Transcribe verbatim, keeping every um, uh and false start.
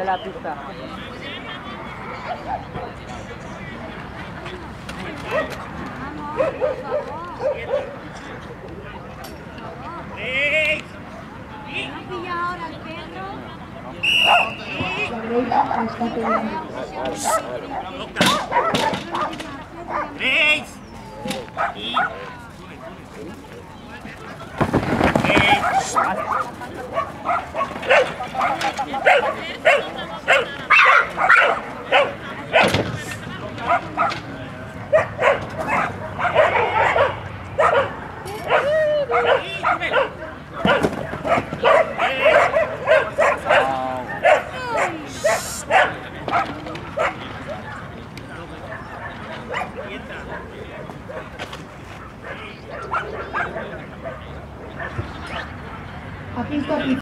de la pista. ¿No pilla ahora el perro? ¡Tres! Y... Aquí está.